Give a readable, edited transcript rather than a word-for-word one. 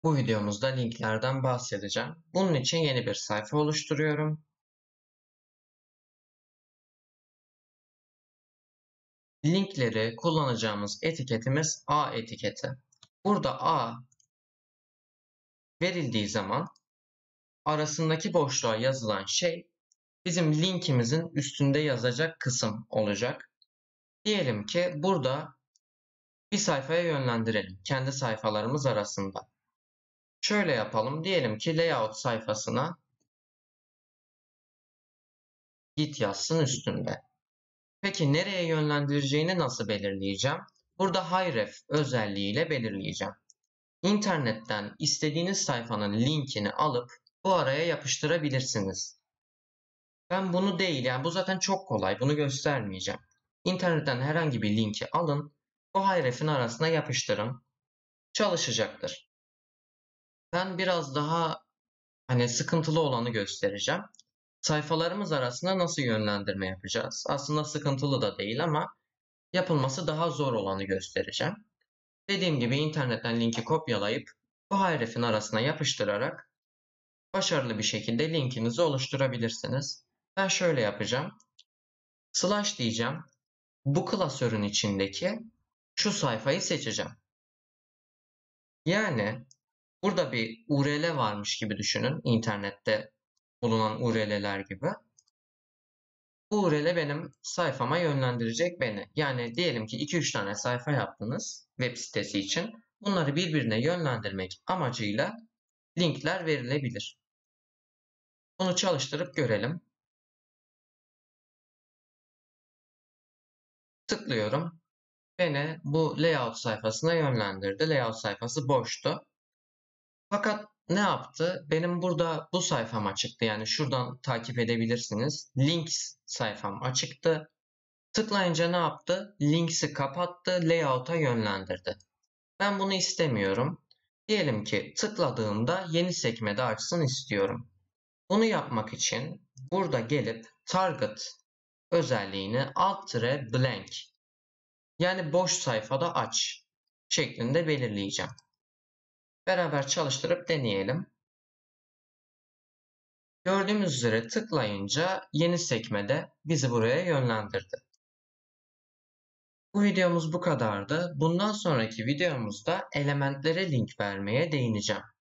Bu videomuzda linklerden bahsedeceğim. Bunun için yeni bir sayfa oluşturuyorum. Linkleri kullanacağımız etiketimiz A etiketi. Burada A verildiği zaman arasındaki boşluğa yazılan şey bizim linkimizin üstünde yazacak kısım olacak. Diyelim ki burada bir sayfaya yönlendirelim kendi sayfalarımız arasında. Şöyle yapalım. Diyelim ki layout sayfasına git yazsın üstünde. Peki nereye yönlendireceğini nasıl belirleyeceğim? Burada href özelliğiyle belirleyeceğim. İnternetten istediğiniz sayfanın linkini alıp bu araya yapıştırabilirsiniz. Ben bunu değil, yani bu zaten çok kolay, bunu göstermeyeceğim. İnternetten herhangi bir linki alın, bu href'in arasına yapıştırın. Çalışacaktır. Ben biraz daha sıkıntılı olanı göstereceğim. Sayfalarımız arasında nasıl yönlendirme yapacağız? Aslında sıkıntılı da değil ama yapılması daha zor olanı göstereceğim. Dediğim gibi internetten linki kopyalayıp bu href'in arasına yapıştırarak başarılı bir şekilde linkinizi oluşturabilirsiniz. Ben şöyle yapacağım. Slash diyeceğim. Bu klasörün içindeki şu sayfayı seçeceğim. Yani burada bir URL varmış gibi düşünün. İnternette bulunan URL'ler gibi. Bu URL benim sayfama yönlendirecek beni. Yani diyelim ki 2-3 tane sayfa yaptınız web sitesi için. Bunları birbirine yönlendirmek amacıyla linkler verilebilir. Bunu çalıştırıp görelim. Tıklıyorum. Beni bu layout sayfasına yönlendirdi. Layout sayfası boştu. Fakat ne yaptı? Benim burada bu sayfam açıktı. Yani şuradan takip edebilirsiniz. Links sayfam açıktı. Tıklayınca ne yaptı? Links'i kapattı, layout'a yönlendirdi. Ben bunu istemiyorum. Diyelim ki tıkladığımda yeni sekmede açsın istiyorum. Bunu yapmak için burada gelip target özelliğini alt-blank yani boş sayfada aç şeklinde belirleyeceğim. Beraber çalıştırıp deneyelim. Gördüğümüz üzere tıklayınca yeni sekmede bizi buraya yönlendirdi. Bu videomuz bu kadardı. Bundan sonraki videomuzda elementlere link vermeye değineceğim.